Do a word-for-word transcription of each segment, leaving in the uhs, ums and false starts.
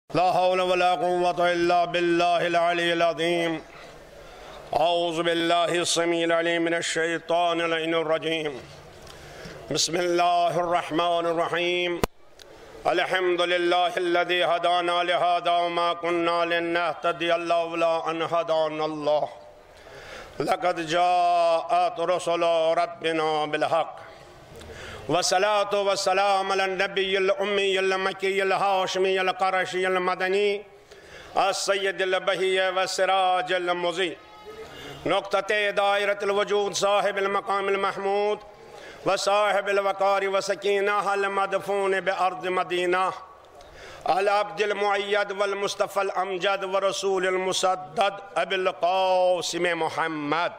لا حول ولا قوة إلا بالله العلي العظيم. أعوذ بالله السميع العليم من الشيطان اللعين الرجيم. بسم الله الرحمن الرحيم. الحمد لله الذي هدانا لهذا وما كنا لنهتدي لولا أن هدانا الله. لقد جاءت رسل ربنا بالحق والصلاة والسلام على النبي الأمي المكي الهاشمي القرشي المدني السيد البهي والسراج المضيء نقطة دائرة الوجود صاحب المقام المحمود وصاحب الوقار وسكينة المدفون بأرض مدينة العبد المؤيد والمصطفى الأمجد ورسول المسدد أبي القاسم محمد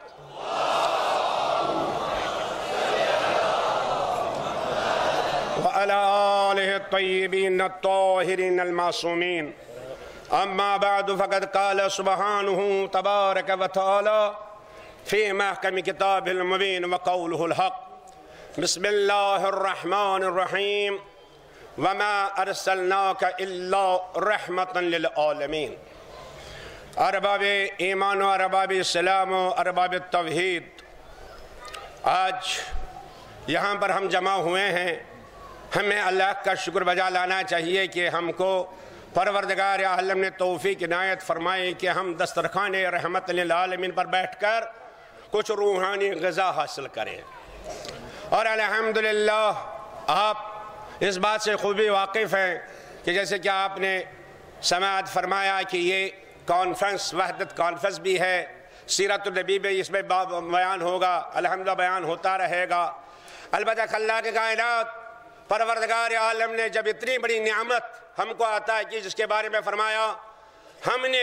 وعلى آله الطيبين الطاهرين المعصومين. أما بعد فقد قال سبحانه تبارك وتعالى في محكم كتابه المبين وقوله الحق. بسم الله الرحمن الرحيم. وما أرسلناك إلا رحمة للعالمين. ارباب ایمان و ارباب اسلام و ارباب توحید، آج یہاں پر ہم جمع ہوئے ہیں. ہمیں اللہ کا شکر بجا لانا چاہیے کہ ہم کو پروردگار عالم نے توفیق عنایت فرمائی کہ ہم دسترخوان رحمت للعالمین پر بیٹھ کر کچھ روحانی غذا حاصل کریں. اور الحمدللہ آپ اس بات سے خوبی واقف ہیں کہ جیسے کہ آپ نے سماعت فرمایا کہ یہ کانفرنس وحدت کانفرنس بھی ہے، سیرت النبی بھی اس میں بیان ہوگا، الحمدللہ بیان ہوتا رہے گا. البتہ اللہ کے کائنات پروردگار عالم نے جب اتنی بڑی نعمت ہم کو عطا کی جس کے بارے میں فرمایا ہم نے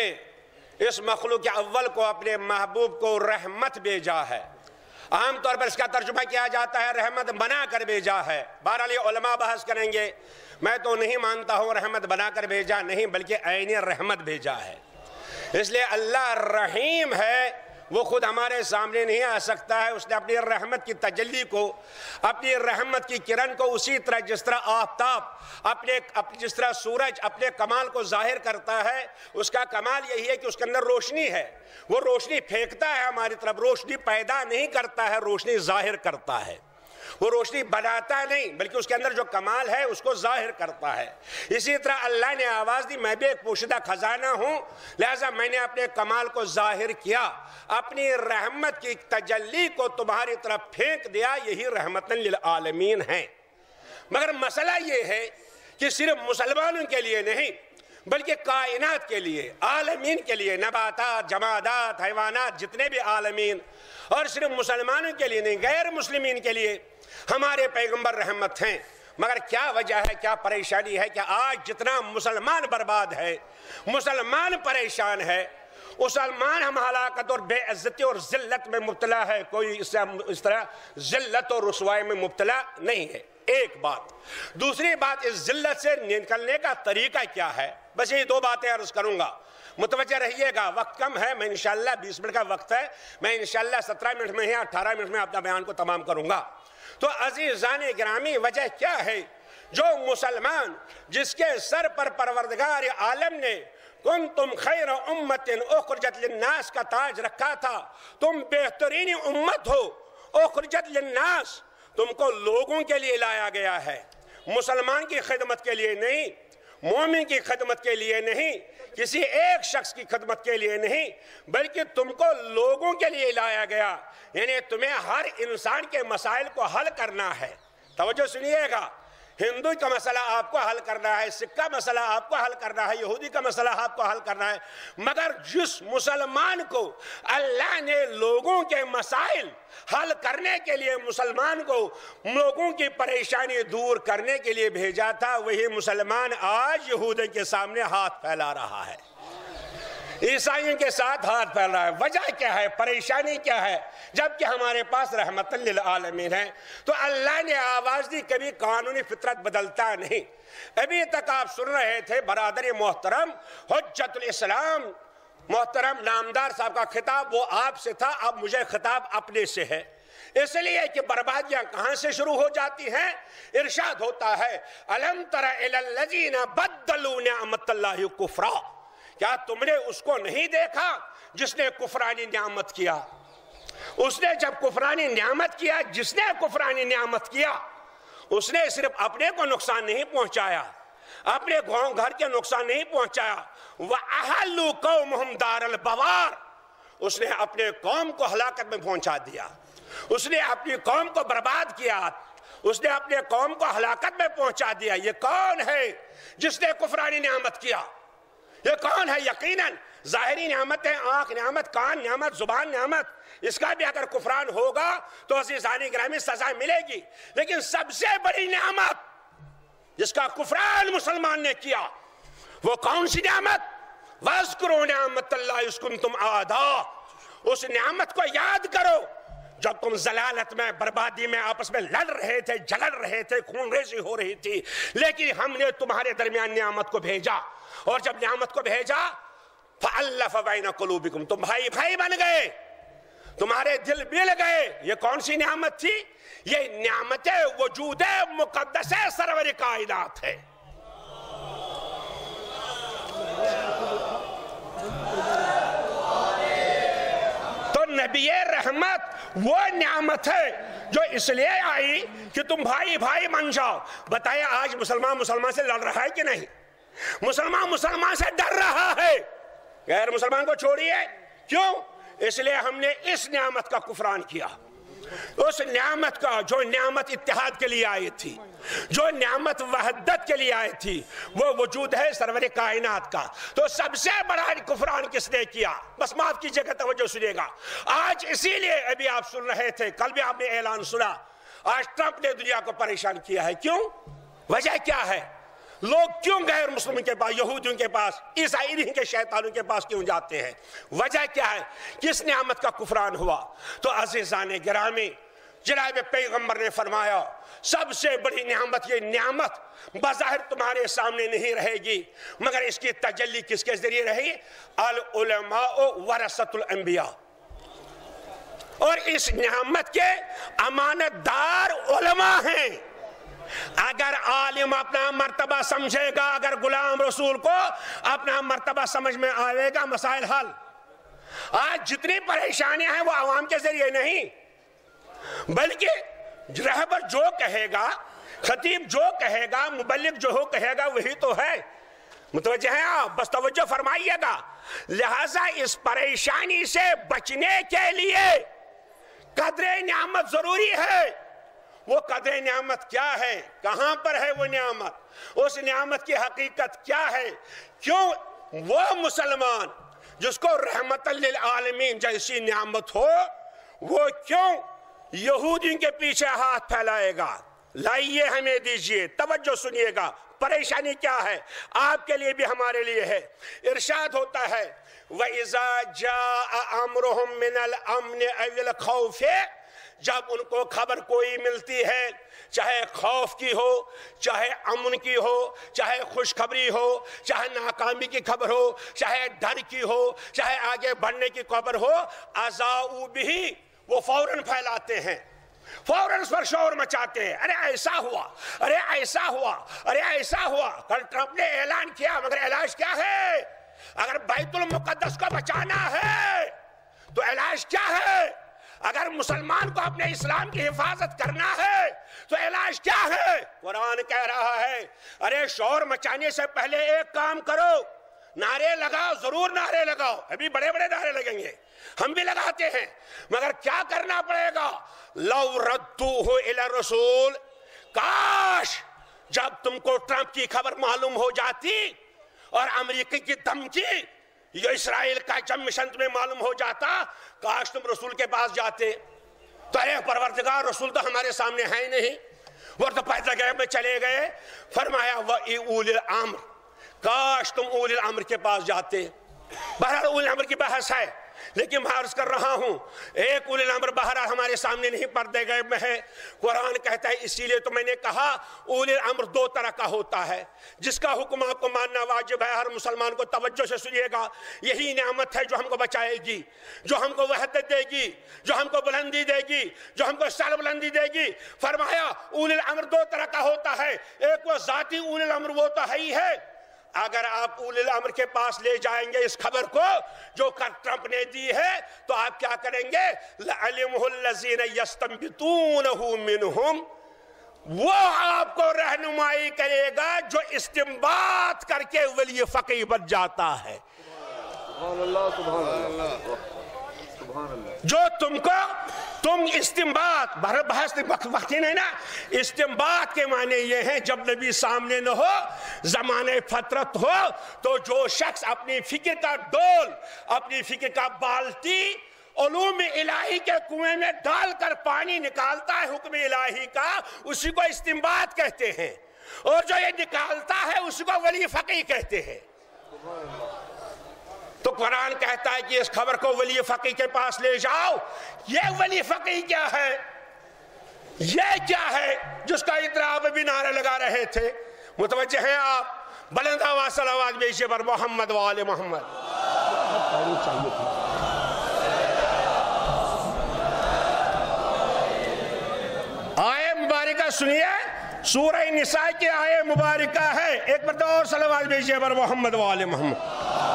اس مخلوق اول کو اپنے محبوب کو رحمت بھیجا ہے. عام طور پر اس کا ترجمہ کیا جاتا ہے رحمت بنا کر بھیجا ہے. بہرحال علماء بحث کریں گے، میں تو نہیں مانتا ہوں رحمت بنا کر بھیجا نہیں بلکہ عین رحمت بھیجا ہے. اس لیے اللہ رحیم ہے، وہ خود ہمارے سامنے نہیں آ سکتا ہے. اس نے اپنی رحمت کی تجلی کو، اپنی رحمت کی کرن کو اسی طرح جس طرح آفتاب اپنے جس طرح سورج اپنے کمال کو ظاہر کرتا ہے، اس کا کمال یہی ہے کہ اس کے اندر روشنی ہے. وہ روشنی پھینکتا ہے ہماری طرف، روشنی پیدا نہیں کرتا ہے، روشنی ظاہر کرتا ہے. وہ روشنی بناتا نہیں بلکہ اس کے اندر جو کمال ہے اس کو ظاہر کرتا ہے. اسی طرح اللہ نے آواز دی میں بھی ایک پوشیدہ خزانہ ہوں، لہذا میں نے اپنے کمال کو ظاہر کیا، اپنی رحمت کی تجلی کو تمہاری طرف پھینک دیا. یہی رحمت للعالمین ہے. مگر مسئلہ یہ ہے کہ صرف مسلمانوں کے لیے نہیں بلکہ کائنات کے لیے، عالمین کے لیے، نباتات، جمادات، حیوانات، جتنے بھی عالمین، اور صرف مسلمانوں کے لیے نہیں غیر مسلمین کے لیے ہمارے پیغمبر رحمت ہیں. مگر کیا وجہ ہے، کیا پریشانی ہے کہ آج جتنا مسلمان برباد ہے، مسلمان پریشان ہے، مسلمان ہم ہلاکت اور بے عزتی اور ذلت میں مبتلا ہے. کوئی اس طرح ذلت اور رسوائی میں مبتلا نہیں ہے. ایک بات. دوسری بات، اس ذلت سے نکلنے کا طریقہ کیا ہے؟ بس یہ دو باتیں عرض کروں گا، متوجہ رہیے گا. وقت کم ہے، میں انشاءاللہ بیس منٹ کا وقت ہے، میں انشاءاللہ سترہ منٹ میں یا اٹھارہ منٹ میں اپنا بیان کو تمام کروں گا. تو عزیزان گرامی، وجہ کیا ہے؟ جو مسلمان جس کے سر پر پروردگار عالم نے کنتم خیر امت اخرجت للناس کا تاج رکھا تھا، تم بہترین امت ہو، اخرجت للناس، تم کو لوگوں کے لیے لایا گیا ہے، مسلمان کی خدمت کے لیے نہیں، مومن کی خدمت کے لیے نہیں، کسی ایک شخص کی خدمت کے لیے نہیں، بلکہ تم کو لوگوں کے لیے لایا گیا. یعنی تمہیں ہر انسان کے مسائل کو حل کرنا ہے. توجہ سنیے گا، ہندو کا مسئلہ آپ کو حل کرنا ہے، سکھ کا مسئلہ آپ کو حل کرنا ہے، یہودی کا مسئلہ آپ کو حل کرنا ہے. مگر جس مسلمان کو اللہ نے لوگوں کے مسائل حل کرنے کے لیے، مسلمان کو لوگوں کی پریشانی دور کرنے کے لیے بھیجا تھا، وہی مسلمان آج یہودیوں کے سامنے ہاتھ پھیلا رہا ہے، عیسائیوں کے ساتھ ہاتھ پھیل رہا ہے. وجہ کیا ہے، پریشانی کیا ہے؟ جبکہ ہمارے پاس رحمت للعالمین ہے. تو اللہ نے آواز دی، کبھی قانونی فطرت بدلتا نہیں. ابھی تک آپ سن رہے تھے برادر محترم حجت الاسلام محترم نامدار صاحب کا خطاب، وہ آپ سے تھا، اب مجھے خطاب اپنے سے ہے. اس لیے کہ بربادیاں کہاں سے شروع ہو جاتی ہیں؟ ارشاد ہوتا ہے الم تر الی الذین بدلوا نعمت اللہ کفرا، کیا تم نے اس کو نہیں دیکھا جس نے کفرانی نعمت کیا؟ اس نے جب کفرانی نعمت کیا، جس نے کفرانی نعمت کیا اس نے صرف اپنے کو نقصان نہیں پہنچایا، اپنے گھر کے نقصان نہیں پہنچایا، وَأَحَلُّوا قَوْمُهُمْ دَارَ الْبَوَارِ، اس نے اپنے قوم کو ہلاکت میں پہنچا دیا، اس نے اپنی قوم کو برباد کیا، اس نے اپنے قوم کو ہلاکت میں پہنچا دیا۔ یہ کون ہے جس نے کفرانی نعمت کیا؟ یہ کون ہے؟ یقیناً ظاہری نعمتیں، آنکھ نعمت، کان نعمت، زبان نعمت، اس کا بھی اگر کفران ہوگا تو عزیزان گرامی سزا ملے گی، لیکن سب سے بڑی نعمت جس کا کفران مسلمان نے کیا وہ کون سی نعمت؟ وَاذْكُرُوا نِعْمَتَ اللَّهِ إِذْ كُنْتُمْ أَعْدَاءَ، اس نعمت کو یاد کرو جب تم ضلالت میں، بربادی میں آپس میں لڑ رہے تھے، جھگڑ رہے تھے، خون ریزی ہو رہی تھی، لیکن ہم نے تمہارے درمیان نعمت کو بھیجا، اور جب نعمت کو بھیجا فَأَلَّفَ بَيْنَ قُلُوبِكُمْ، تم بھائی بھائی بن گئے، تمہارے دل مل گئے۔ یہ کون سی نعمت تھی؟ یہ نعمت وجود مقدس سرور کائنات ہے۔ تو نبی رحمت وہ نعمت ہے جو اس لیے آئی کہ تم بھائی بھائی بن جاؤ۔ بتائیں آج مسلمان مسلمان سے لڑ رہا ہے کہ نہیں؟ مسلمان مسلمان سے ڈر رہا ہے، غیر مسلمان کو چھوڑیے۔ کیوں؟ اس لیے ہم نے اس نعمت کا کفران کیا، اس نعمت کا جو نعمت اتحاد کے لیے آئی تھی، جو نعمت وحدت کے لیے آئی تھی، وہ وجود ہے سرور کائنات کا۔ تو سب سے بڑا کفران کس نے کیا؟ بس معاف کیجئے گا، توجہ سنیے گا۔ آج اسی لیے ابھی آپ سن رہے تھے، کل بھی آپ نے اعلان سنا، آج ٹرمپ نے دنیا کو پریشان کیا ہے۔ کیوں؟ وجہ کیا ہے؟ لوگ کیوں غیر مسلموں کے پاس، یہودیوں کے پاس، عیسائی کے شیطانوں کے پاس کیوں جاتے ہیں؟ وجہ کیا ہے؟ کس نعمت کا کفران ہوا؟ تو عزیزان گرامی، جناب پیغمبر نے فرمایا سب سے بڑی نعمت، یہ نعمت بظاہر تمہارے سامنے نہیں رہے گی مگر اس کی تجلی کس کے ذریعے رہی؟ العلماء ورثۃ الانبیاء، اور اس نعمت کے امانت دار علماء ہیں۔ اگر عالم اپنا مرتبہ سمجھے گا، اگر غلام رسول کو اپنا مرتبہ سمجھ میں آئے گا، مسائل حل۔ آج جتنی پریشانیاں ہیں وہ عوام کے ذریعے نہیں، بلکہ رہبر جو کہے گا، خطیب جو کہے گا، مبلغ جو ہو کہے گا، وہی تو ہے۔ متوجہ ہیں آپ؟ بس توجہ فرمائیے گا۔ لہٰذا اس پریشانی سے بچنے کے لیے قدر نعمت ضروری ہے۔ وہ قدر نعمت کیا ہے؟ کہاں پر ہے وہ نعمت؟ اس نعمت کی حقیقت کیا ہے؟ کیوں وہ مسلمان جس کو رحمت للعالمین جیسی نعمت ہو، وہ کیوں یہودیوں کے پیچھے ہاتھ پھیلائے گا؟ لائیے ہمیں دیجئے، توجہ سنیے گا۔ پریشانی کیا ہے؟ آپ کے لیے بھی ہمارے لیے ہے۔ ارشاد ہوتا ہے وَإِذَا جَاءَ أَمْرُهُم مِّنَ الْأَمْنِ أَوِ الْخَوْفِ، جب ان کو خبر کوئی ملتی ہے، چاہے خوف کی ہو، چاہے امن کی ہو، چاہے خوشخبری ہو، چاہے ناکامی کی خبر ہو، چاہے ڈر کی ہو، چاہے آگے بڑھنے کی خبر ہو، اذاعوا بہ، وہ فوراً پھیلاتے ہیں، فوراً اس پر شور مچاتے ہیں۔ ارے ایسا ہوا، ارے ایسا ہوا، ارے ایسا ہوا۔ کل ٹرمپ نے اعلان کیا، مگر علاج کیا ہے؟ اگر بیت المقدس کو بچانا ہے تو علاج کیا ہے؟ اگر مسلمان کو اپنے اسلام کی حفاظت کرنا ہے تو علاج کیا ہے؟ قرآن کہہ رہا ہے ارے شور مچانے سے پہلے ایک کام کرو، نعرے لگاؤ، ضرور نعرے لگاؤ، ابھی بڑے بڑے نعرے لگیں گے، ہم بھی لگاتے ہیں، مگر کیا کرنا پڑے گا؟ لو ردوہ الی الرسول، کاش جب تم کو ٹرمپ کی خبر معلوم ہو جاتی اور امریکی کی دھمکی یہ اسرائیل کا جب مشن میں معلوم ہو جاتا، کاش تم رسول کے پاس جاتے۔ تو اے پروردگار، رسول تو ہمارے سامنے ہے ہی نہیں، وہ تو پیدل غیب میں چلے گئے۔ فرمایا وَإِعُولِ الْأَمْرِ، کاش تم اولی الامر کے پاس جاتے۔ بہرحال اولی الامر کی بحث ہے، لیکن میں عرض کر رہا ہوں ایک اولی الامر بہرحال ہمارے سامنے نہیں پردے گئے میں ہے، قرآن کہتا ہے، اسی لیے تو میں نے کہا اولی الامر دو طرح کا ہوتا ہے، جس کا حکم آپ کو ماننا واجب ہے، ہر مسلمان کو توجہ سے سنیے گا، یہی نعمت ہے جو ہم کو بچائے گی، جو ہم کو وحدت دے گی، جو ہم کو بلندی دے گی، جو ہم کو سال بلندی دے گی۔ فرمایا اولی الامر دو طرح کا ہوتا ہے، ایک وہ ذاتی اولی الامر وہ تو ہے ہی ہے، اگر آپ اولی الامر کے پاس لے جائیں گے اس خبر کو جو ٹرمپ نے دی ہے تو آپ کیا کریں گے؟ لَعَلِمُهُ الَّذِينَ يَسْتَنبِطُونَهُ مِنْهُمْ، وہ آپ کو رہنمائی کرے گا جو استنباط کر کے ولی فقیہ بن جاتا ہے۔ سبحان اللہ، سبحان اللہ، سبحان اللہ۔ جو تم کو تم استنباط بحث وقتی نہیں نا، استنباط کے معنی یہ ہیں جب نبی سامنے نہ ہو، زمانے فترت ہو، تو جو شخص اپنی فکر کا ڈول، اپنی فکر کا بالٹی علوم الہی کے کنویں میں ڈال کر پانی نکالتا ہے حکم الہی کا، اسی کو استنباط کہتے ہیں، اور جو یہ نکالتا ہے اسی کو ولی فقیہ کہتے ہیں۔ تو قرآن کہتا ہے کہ اس خبر کو ولی فقیہ کے پاس لے جاؤ۔ یہ ولی فقیہ کیا ہے؟ یہ کیا ہے جس کا اطراء بھی نعرہ لگا رہے تھے؟ متوجہ ہیں آپ؟ بلند آواز صلوات بھیجیے بر محمد و آل محمد۔ آیے مبارکہ سنیے، سورہ نساء کی آیے مبارکہ ہے، ایک مرتبہ اور صلوات بھیجیے بر محمد و آل محمد۔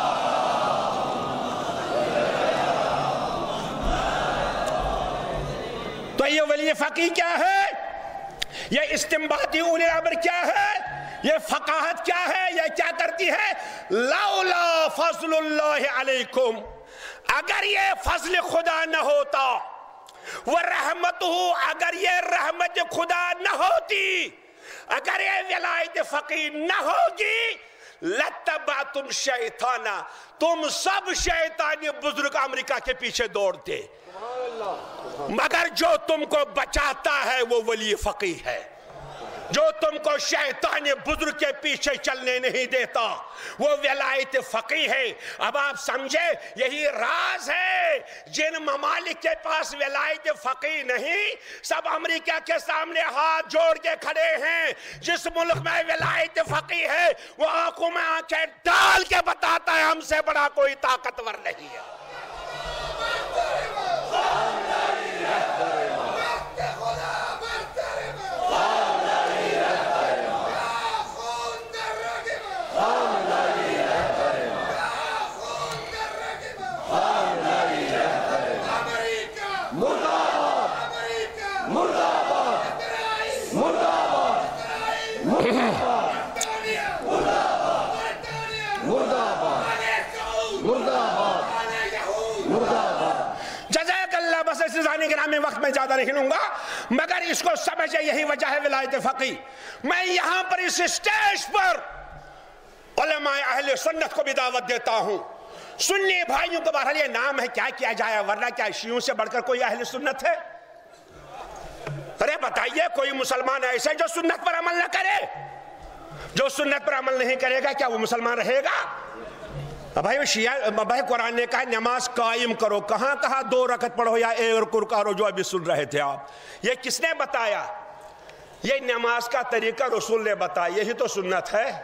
تو یہ ولی فقیہ کیا ہے؟ یہ استنباطی اولی الامر کیا ہے؟ یہ فقاہت کیا ہے؟ یہ کیا کرتی ہے؟ لولا فضل اللہ علیکم، اگر یہ فضل خدا نہ ہوتا، وہ رحمت ہو، اگر یہ رحمت خدا نہ ہوتی، اگر یہ ولایت فقیہ نہ ہوگی، لَتَّبَعْتُمْ شَیطَانَ، تم سب شیطانی بزرگ امریکہ کے پیچھے دوڑتے، مگر جو تم کو بچاتا ہے وہ ولی فقیہ ہے، جو تم کو شیطان بزرگ کے پیچھے چلنے نہیں دیتا وہ ولایت فقیہ ہے۔ اب آپ سمجھے یہی راز ہے، جن ممالک کے پاس ولایت فقیہ نہیں سب امریکہ کے سامنے ہاتھ جوڑ کے کھڑے ہیں، جس ملک میں ولایت فقیہ ہے وہ آنکھوں میں آنکھیں ڈال کے بتاتا ہے ہم سے بڑا کوئی طاقتور نہیں ہے۔ میں وقت میں زیادہ نہیں لوں گا، مگر اس کو سمجھے یہی وجہ ہے ولایت فقیہ۔ میں یہاں پر اس اسٹیج پر علماء اہل سنت کو بھی دعوت دیتا ہوں، سنی بھائیوں کو بہرحال یہ نام ہے، کیا کیا جائے، ورنہ کیا شیعوں سے بڑھ کر کوئی اہل سنت ہے؟ ارے بتائیے کوئی مسلمان ایسے جو سنت پر عمل نہ کرے؟ جو سنت پر عمل نہیں کرے گا کیا وہ مسلمان رہے گا؟ بھائی شیعہ بھائی قرآن نے کہا نماز قائم کرو، کہاں کہا دو رکعت پڑھو یا ایک رکوع کرو جو ابھی سن رہے تھے آپ؟ یہ کس نے بتایا؟ یہ نماز کا طریقہ رسول نے بتایا، یہی تو سنت ہے۔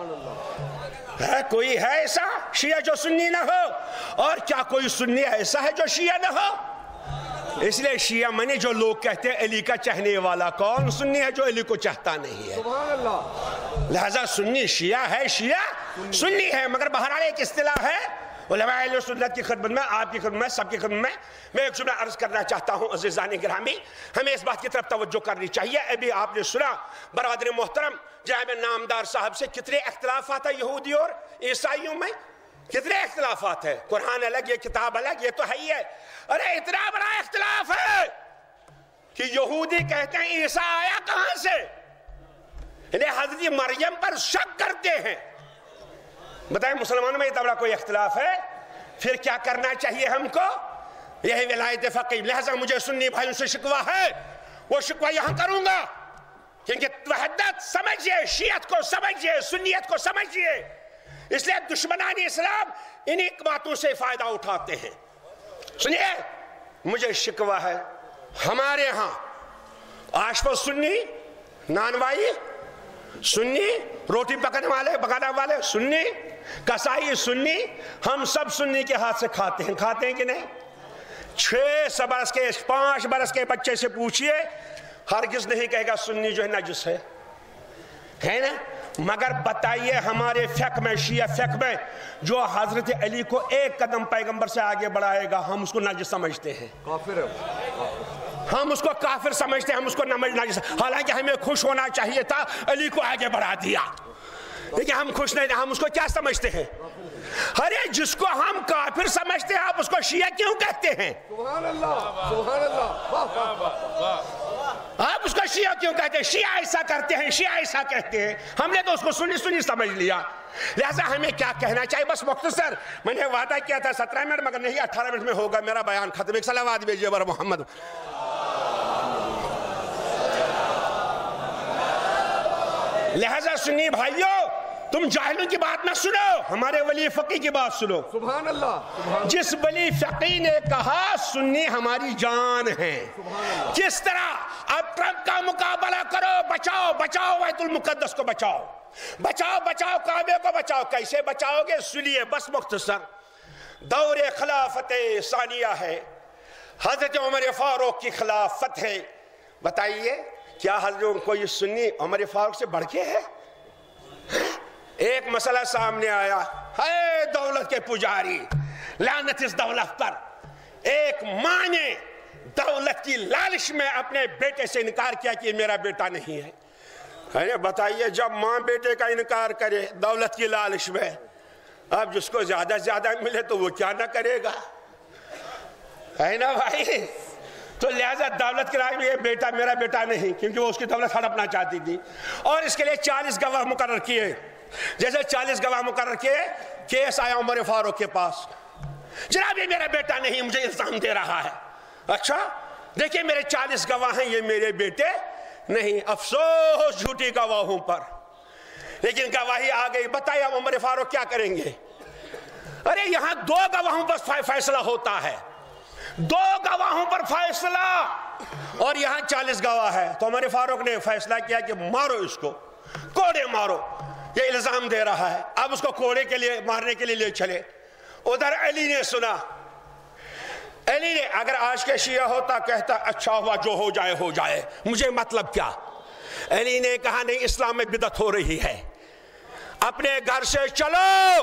ہے کوئی ہے ایسا شیعہ جو سنی نہ ہو؟ اور کیا کوئی سنی ایسا ہے جو شیعہ نہ ہو؟ اس لیے شیعہ منی جو لوگ کہتے ہیں علی کا چاہنے والا، کون سنی ہے جو علی کو چاہتا نہیں ہے؟ لہذا سنی شیعہ ہے، شیعہ سنی ہے، مگر بہرحال ایک اصطلاح ہے علماء اہل سنت کی خدمت میں، آپ کی خدمت میں، سب کی خدمت میں میں ایک جملہ عرض کرنا چاہتا ہوں۔ عزیزان گرامی، ہمیں اس بات کی طرف توجہ کرنی چاہیے۔ ابھی آپ نے سنا برادر محترم جناب نامدار صاحب سے کتنے اختلافات ہیں یہودی اور عیسائیوں میں، کتنے اختلافات ہیں، قرآن الگ یہ کتاب الگ، یہ تو ہے ہی ہے۔ ارے اتنا بڑا اختلاف ہے کہ یہودی کہتے ہیں عیسیٰ آیا کہاں سے، انہیں حضرت مریم پر شک کرتے ہیں۔ بتائیں مسلمانوں میں اتنا بڑا کوئی اختلاف ہے، پھر کیا کرنا چاہیے ہم کو؟ یہی ولایت فقیہ۔ لہذا مجھے سنی بھائیوں سے شکوہ ہے، وہ شکوہ یہاں کروں گا، کیونکہ وحدت سمجھئے، شیعت کو سمجھئے، سنیت کو سمجھئے، اس لیے دشمنان اسلام انہی باتوں سے فائدہ اٹھاتے ہیں۔ سنیے مجھے شکوہ ہے ہمارے ہاں آشپز سنی، نانوائی سنی، روٹی پکانے والے پکانے والے سنی، کسائی سنی، ہم سب سنی کے ہاتھ سے کھاتے ہیں کھاتے ہیں کہ نہیں؟ چھ سو برس کے پانچ برس کے بچے سے پوچھئے ہرگز نہیں کہے گا سنی جو ہے نجس ہے، ہے نا؟ مگر بتائیے ہمارے فقہ میں، شیعہ فقہ میں جو حضرت علی کو ایک قدم پیغمبر سے آگے بڑھائے گا ہم اس کو نجس سمجھتے ہیں، کافر ہے، ہم اس کو کافر سمجھتے ہیں، ہم اس کو نجس، حالانکہ ہمیں خوش ہونا چاہیے تھا علی کو آگے بڑھا دیا، لیکن ہم خوش نہیں، ہم اس کو کیا سمجھتے ہیں؟ ارے جس کو ہم کافر سمجھتے ہیں آپ اس کو شیعہ کیوں کہتے ہیں؟ سبحان اللہ سبحان اللہ، آپ اس کو شیعہ کیوں کہتے ہیں؟ شیعہ ایسا کرتے ہیں، شیعہ ایسا کہتے ہیں، ہم نے تو اس کو سنی سنی سمجھ لیا، لہذا ہمیں کیا کہنا چاہیے؟ بس مختصر میں نے وعدہ کیا تھا سترہ منٹ مگر نہیں اٹھارہ منٹ میں ہوگا میرا بیان ختم، ایک صلوات بھیجیے بر محمد۔ لہذا سنی بھائیو تم جاہلوں کی بات نہ سنو، ہمارے ولی فقی کی بات سنو، سبحان اللہ۔ جس ولی فقی نے کہا سنی ہماری جان ہے، کس طرح اب ٹرمپ کا مقابلہ کرو، بچاؤ بچاؤ بیت المقدس کو بچاؤ، بچاؤ بچاؤ کعبے کو بچاؤ، کیسے بچاؤ گے؟ سنیے بس مختصر، دور خلافت ثانیہ ہے، حضرت عمر فاروق کی خلافت ہے، بتائیے کیا حضرت کوئی سنی عمر فاروق سے بڑھ کے ہے؟ ایک مسئلہ سامنے آیا، ہے دولت کے پجاری، لعنت اس دولت پر، ایک ماں نے دولت کی لالچ میں اپنے بیٹے سے انکار کیا کہ میرا بیٹا نہیں ہے۔ بتائیے جب ماں بیٹے کا انکار کرے دولت کی لالچ میں، اب جس کو زیادہ زیادہ ملے تو وہ کیا نہ کرے گا، ہے نا بھائی؟ تو لہذا دولت کے رائے میں یہ بیٹا میرا بیٹا نہیں، کیونکہ وہ اس کی دولت ہڑپنا چاہتی تھی، اور اس کے لیے چالیس گواہ مقرر کیے، جیسے چالیس گواہ مقرر کیے کیس آیا عمر فاروق کے پاس، جناب یہ میرا بیٹا نہیں مجھے الزام دے رہا ہے، اچھا دیکھیں میرے چالیس گواہ ہیں یہ میرے بیٹے نہیں، افسوس جھوٹی گواہوں پر، لیکن گواہی آ گئی، بتائیے عمر فاروق کیا کریں گے؟ ارے یہاں دو گواہوں پر فیصلہ ہوتا ہے، دو گواہوں پر فیصلہ، اور یہاں چالیس گواہ ہے، تو عمر فاروق نے فیصلہ کیا کہ مارو اس کو، کوڑے مارو، یہ الزام دے رہا ہے، اب اس کو کوڑے کے لیے مارنے کے لیے لے چلے، ادھر علی نے سنا، علی نے اگر آج کے شیعہ ہوتا کہتا اچھا ہوا جو ہو جائے ہو جائے مجھے مطلب کیا، علی نے کہا نہیں اسلام میں بدعت ہو رہی ہے، اپنے گھر سے چلو،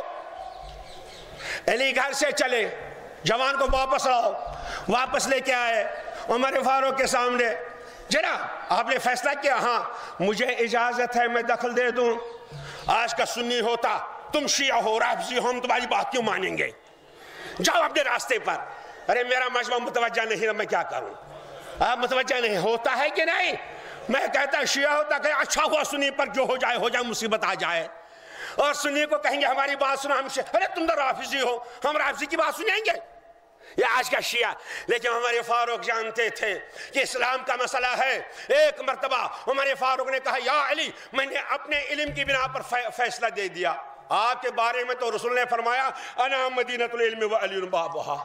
علی گھر سے چلے، جوان کو واپس لاؤ، واپس لے کے آئے عمر فاروق کے سامنے، جناب آپ نے فیصلہ کیا؟ ہاں مجھے اجازت ہے میں دخل دے دوں، آج کا سنی ہوتا تم شیعہ ہو رافضی ہو ہم تمہاری بات کیوں مانیں گے، جاؤ اپنے راستے پر، ارے میرا مجمع متوجہ نہیں ہے میں کیا کروں، آپ متوجہ نہیں ہوتا ہے کہ نہیں، میں کہتا شیعہ ہوتا کہ اچھا ہوا سنی پر جو ہو جائے ہو جائے مصیبت آ جائے، اور سنی کو کہیں گے ہماری بات سنو، ہم ارے تم تو رافضی ہو ہم رافضی کی بات سنیں گے، یہ آج کا شیعہ، لیکن عمر فاروق جانتے تھے کہ اسلام کا مسئلہ ہے، ایک مرتبہ عمر فاروق نے کہا یا علی میں نے اپنے علم کی بنا پر فیصلہ دے دیا، آپ کے بارے میں تو رسول نے فرمایا انا مدینۃ العلم و علی بابھا،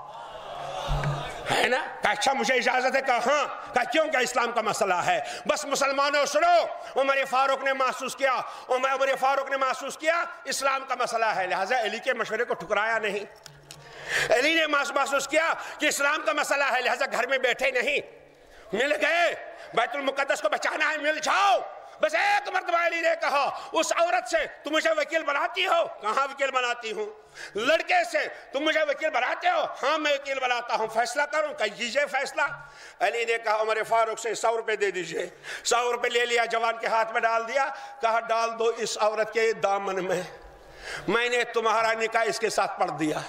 ہے نا، کہ اچھا مجھے اجازت ہے، کہا ہاں، کہا کیوں کہ اسلام کا مسئلہ ہے، بس مسلمانوں سنو، عمر فاروق نے محسوس کیا عمر فاروق نے محسوس کیا اسلام کا مسئلہ ہے، لہٰذا علی کے مشورے کو ٹھکرایا نہیں، علی نے محسوس کیا کہ اسلام کا مسئلہ ہے، لہذا گھر میں بیٹھے نہیں، مل گئے، بیت المقدس کو بچانا ہے مل جاؤ، بس ایک مرتبہ علی نے کہا اس عورت سے تم مجھے وکیل بناتی ہو، کہاں وکیل بناتی ہوں، لڑکے سے تم مجھے وکیل بناتے ہو، ہاں میں وکیل بناتا ہوں، فیصلہ کروں، کیجئے فیصلہ، علی نے کہا عمر فاروق سے سو روپے دے دیجئے، سو روپے لے لیا، جوان کے ہاتھ میں ڈال دیا، کہا ڈال دو اس عورت کے دامن میں، میں نے تمہارا نکاح اس کے ساتھ پڑھ دیا،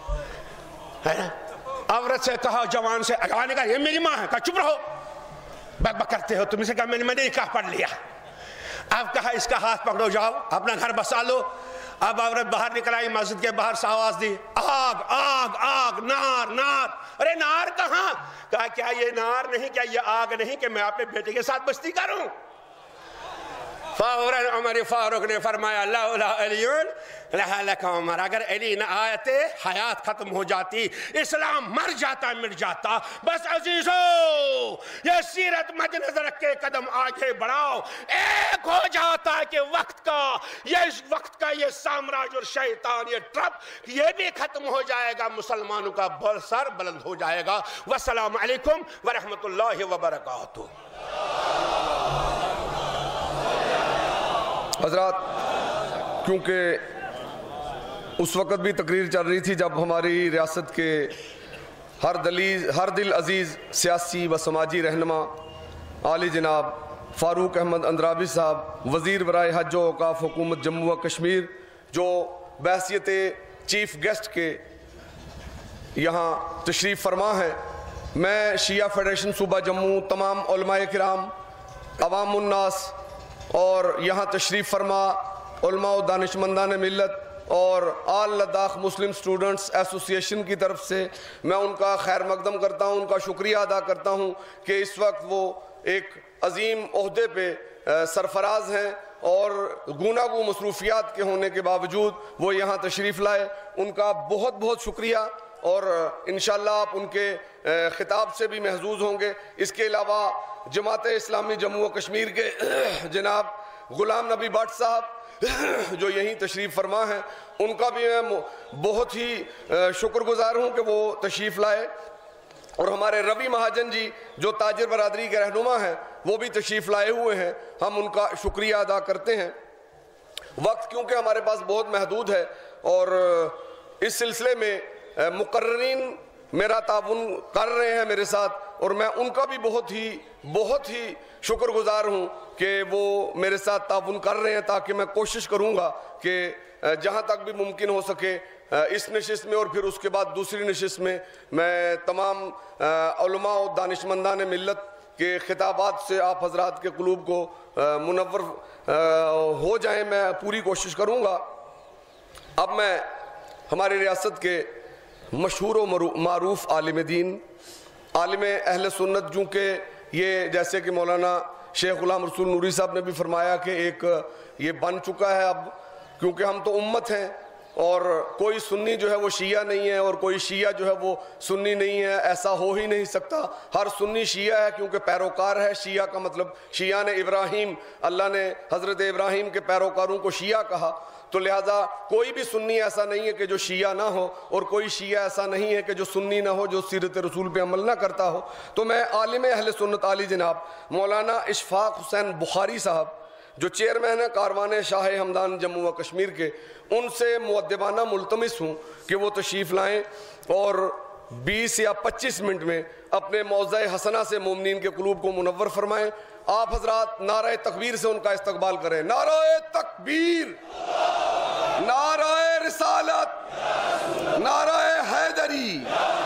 عورت سے کہا جوان سے، جوان نے کہا یہ میری ماں ہے، کہا چپ رہو بک بک کرتے ہو، تم سے کہا میں نے نکاح پڑھ لیا، اب کہا اس کا ہاتھ پکڑو جاؤ اپنا گھر بسا لو، اب عورت باہر نکل آئی، مسجد کے باہر سے آواز دی آگ آگ آگ نار نار، ارے نار کہاں، کہا کیا یہ نار نہیں، کیا یہ آگ نہیں کہ میں اپنے بیٹے کے ساتھ بستی کروں، فوراً عمر فاروق نے فرمایا لولا علی لہلک عمر، اگر علی نہ آتے حیات ختم ہو جاتی، اسلام مر جاتا مٹ جاتا۔ بس عزیزو یہ سیرت مد نظر رکھ کے قدم آگے بڑھاؤ، ایک ہو جاتا ہے کہ وقت کا یہ وقت کا یہ سامراج اور شیطان یہ ٹرپ یہ بھی ختم ہو جائے گا، مسلمانوں کا سر بلند ہو جائے گا۔ والسلام علیکم ورحمۃ اللہ وبرکاتہ۔ حضرات، کیونکہ اس وقت بھی تقریر چل رہی تھی جب ہماری ریاست کے ہر دلیز ہر دل عزیز سیاسی و سماجی رہنما عالی جناب فاروق احمد اندرابی صاحب، وزیر برائے حج و اوقاف حکومت جموں و کشمیر، جو بحیثیت چیف گیسٹ کے یہاں تشریف فرما ہے، میں شیعہ فیڈریشن صوبہ جموں، تمام علماء کرام، عوام الناس اور یہاں تشریف فرما علماء و دانشمندان ملت اور آل لداخ مسلم سٹوڈنٹس ایسوسی ایشن کی طرف سے میں ان کا خیر مقدم کرتا ہوں، ان کا شکریہ ادا کرتا ہوں کہ اس وقت وہ ایک عظیم عہدے پہ سرفراز ہیں اور گوناگوں مصروفیات کے ہونے کے باوجود وہ یہاں تشریف لائے۔ ان کا بہت بہت شکریہ، اور انشاءاللہ آپ ان کے خطاب سے بھی محظوظ ہوں گے۔ اس کے علاوہ جماعت اسلامی جموں و کشمیر کے جناب غلام نبی بٹ صاحب جو یہیں تشریف فرما ہیں، ان کا بھی میں بہت ہی شکر گزار ہوں کہ وہ تشریف لائے، اور ہمارے روی مہاجن جی جو تاجر برادری کے رہنما ہیں وہ بھی تشریف لائے ہوئے ہیں، ہم ان کا شکریہ ادا کرتے ہیں۔ وقت کیونکہ ہمارے پاس بہت محدود ہے اور اس سلسلے میں مقررین میرا تعاون کر رہے ہیں میرے ساتھ، اور میں ان کا بھی بہت ہی بہت ہی شکر گزار ہوں کہ وہ میرے ساتھ تعاون کر رہے ہیں، تاکہ میں کوشش کروں گا کہ جہاں تک بھی ممکن ہو سکے اس نشست میں اور پھر اس کے بعد دوسری نشست میں میں تمام علماء و دانشمندان ملت کے خطابات سے آپ حضرات کے قلوب کو منور ہو جائیں، میں پوری کوشش کروں گا۔ اب میں ہماری ریاست کے مشہور و معروف عالم دین، عالم اہل سنت، جو کہ یہ جیسے کہ مولانا شیخ غلام رسول نوری صاحب نے بھی فرمایا کہ ایک یہ بن چکا ہے اب، کیونکہ ہم تو امت ہیں اور کوئی سنی جو ہے وہ شیعہ نہیں ہے اور کوئی شیعہ جو ہے وہ سنی نہیں ہے، ایسا ہو ہی نہیں سکتا۔ ہر سنی شیعہ ہے کیونکہ پیروکار ہے۔ شیعہ کا مطلب شیعہ نے ابراہیم، اللہ نے حضرت ابراہیم کے پیروکاروں کو شیعہ کہا، تو لہٰذا کوئی بھی سنی ایسا نہیں ہے کہ جو شیعہ نہ ہو، اور کوئی شیعہ ایسا نہیں ہے کہ جو سنی نہ ہو، جو سیرت رسول پہ عمل نہ کرتا ہو۔ تو میں عالم اہل سنت عالی جناب مولانا اشفاق حسین بخاری صاحب جو چیئرمین ہے کاروان شاہ ہمدان جموں و کشمیر کے، ان سے مؤدبانہ ملتمس ہوں کہ وہ تشریف لائیں اور بیس یا پچیس منٹ میں اپنے موضع حسنہ سے مومنین کے قلوب کو منور فرمائیں۔ آپ حضرات نعرہ تکبیر سے ان کا استقبال کریں۔ نعرہ تکبیر، نعرہ رسالت، نعرہ حیدری۔